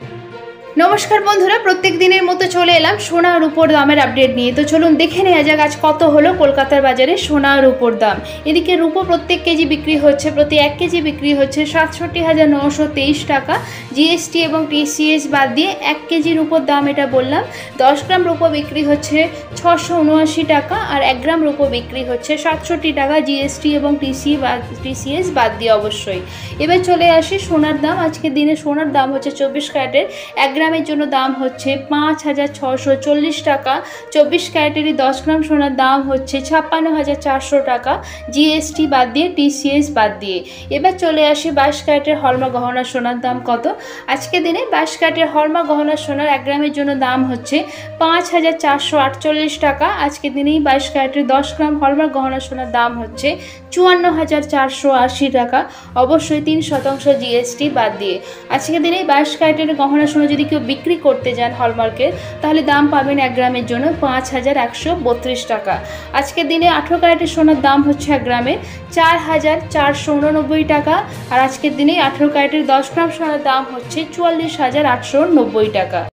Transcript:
নমস্কার বন্ধুরা, প্রত্যেক দিনের মতো চলে এলাম সোনা আর রূপোর দামের আপডেট নিয়ে। তো চলুন দেখে নেওয়া যাক আজ কত হলো কলকাতার বাজারে সোনা আর রূপোর দাম। এদিকে রূপো প্রত্যেক কেজি বিক্রি হচ্ছে, প্রতি 1 কেজি বিক্রি হচ্ছে ৬৭,৯২৩ টাকা। জিএসটি এবং টিসিএস বাদ দিয়ে 1 কেজি রূপোর দাম এটা বললাম। 10 গ্রাম রূপো বিক্রি হচ্ছে 679 টাকা, আর 1 গ্রাম রূপো বিক্রি হচ্ছে 67 টাকা, জিএসটি এবং টিসিএস বাদ দিয়ে অবশ্যই। এবার চলে আসি সোনার দাম। আজকের দিনে সোনার দাম হচ্ছে 24 ক্যারেটের 1 গ্রামের জন্য দাম হচ্ছে ৫,৬৪০ টাকা। 24 ক্যারেটেরই 10 গ্রাম সোনার দাম হচ্ছে ৫৬,৪০০ টাকা, জিএসটি বাদ দিয়ে টিসিএস বাদ দিয়ে। এবার চলে আসি 22 ক্যারেটের হলমা গহনা সোনার দাম কত। আজকের দিনে 22 ক্যারেটের হলমা গহনা সোনার 1 গ্রামের জন্য দাম হচ্ছে ৫,৪৪৮ টাকা। আজকের দিনেই 22 ক্যারেটের 10 গ্রাম হলমা গহনা সোনার দাম হচ্ছে ৫৪,৪৮০ টাকা, অবশ্যই ৩% জিএসটি বাদ দিয়ে। আজকের দিনে 22 ক্যারেটের গহনা সোনা যদি কেউ বিক্রি করতে যান হলমার্কের, তাহলে দাম পাবেন 1 গ্রামের জন্য ৫,১৩২ টাকা। আজকের দিনে 18 ক্যারেটের সোনার দাম হচ্ছে 1 গ্রামে ৪,৪৮৯ টাকা, আর আজকের দিনে 18 ক্যারেটের 10 গ্রাম সোনার দাম হচ্ছে ৪৪,৮৯০ টাকা।